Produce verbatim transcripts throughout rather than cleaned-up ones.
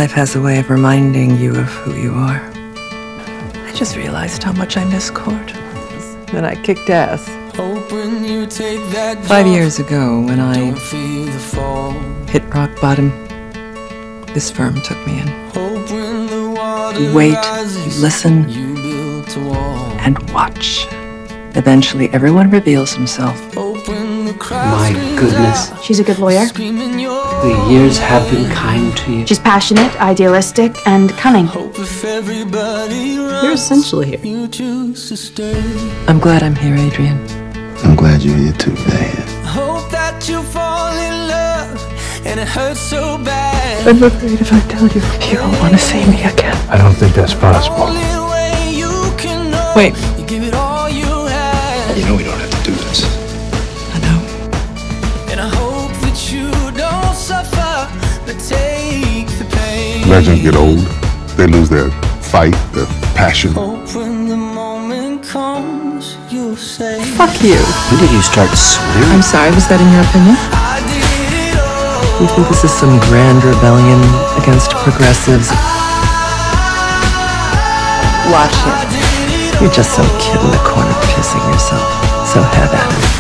Life has a way of reminding you of who you are. I just realized how much I miss Court. And I kicked ass. Five years ago, when I hit rock bottom, this firm took me in. You wait, you listen, and watch. Eventually, everyone reveals himself. My goodness. She's a good lawyer. The years have been kind to you. She's passionate, idealistic, and cunning. You're essential here. I'm glad I'm here, Adrian. I'm glad you're here too, Diane. Hope that you fall in love, and it hurts so bad. I'm afraid if I tell you, you won't want to see me again. I don't think that's possible. Wait. You give it all you have. You know we don't have to do this. I know. And I hope that you don't suffer, but take the pain. Legends get old. They lose their fight, their passion. Hope when the moment comes, you'll say, Fuck you. When did you start swearing? I'm sorry, was that in your opinion? I did it all. You think this is some grand rebellion against progressives? Watch him. You're just some kid in the corner pissing yourself. So have at it.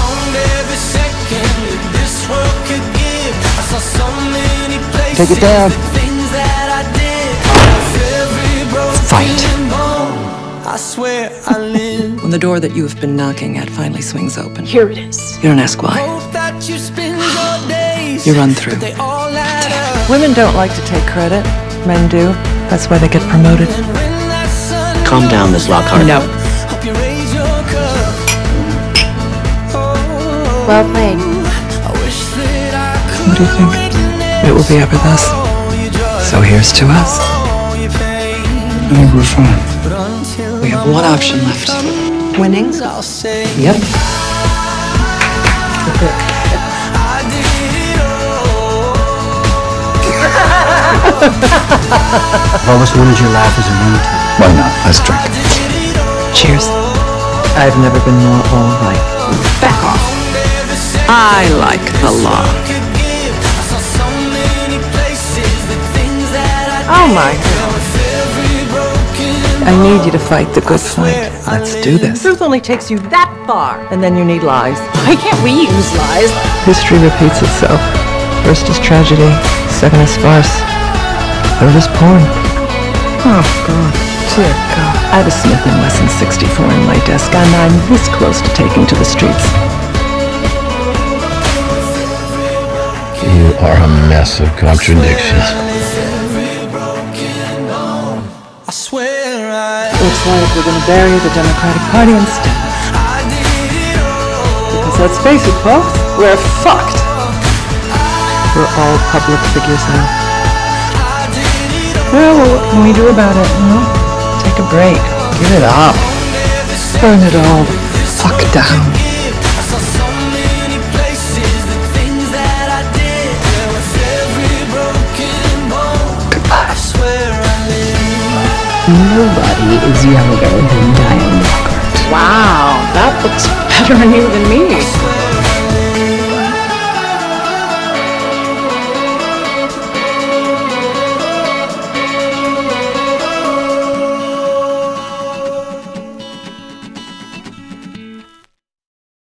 Take it down. Fight. I swear I live. When the door that you have been knocking at finally swings open, Here it is. you don't ask why. Hope that you spend your days. You run through. They all add up. Women don't like to take credit. Men do. That's why they get promoted. And when that sun Calm down, Miss Lockhart. No. hope you raise your cup. Oh, Well played. I wish that I could. What do you think? It will be up with us. So here's to us. I think we're fine. We have one option left. Winning? I'll say Yep. I've always wanted your laugh as a ringtone. Why not? Let's drink. Cheers. I've never been more all right. Back off. I like the law. Oh my God. I need you to fight the good fight. Let's do this. Truth only takes you that far, and then you need lies. Why can't we use lies? History repeats itself. First is tragedy, second is farce, third is porn. Oh God, dear God. I have a Smith and Wesson sixty-four in my desk, and I'm this close to taking to the streets. You are a mess of contradictions. I swear I Looks like we're going to bury the Democratic Party instead. Because let's face it, folks, we're fucked. We're all public figures now. Well, what can we do about it, you know? Take a break. Give it up. Burn it all the fuck down. Nobody is younger than Diane Lockhart. Wow, that looks better on you than me.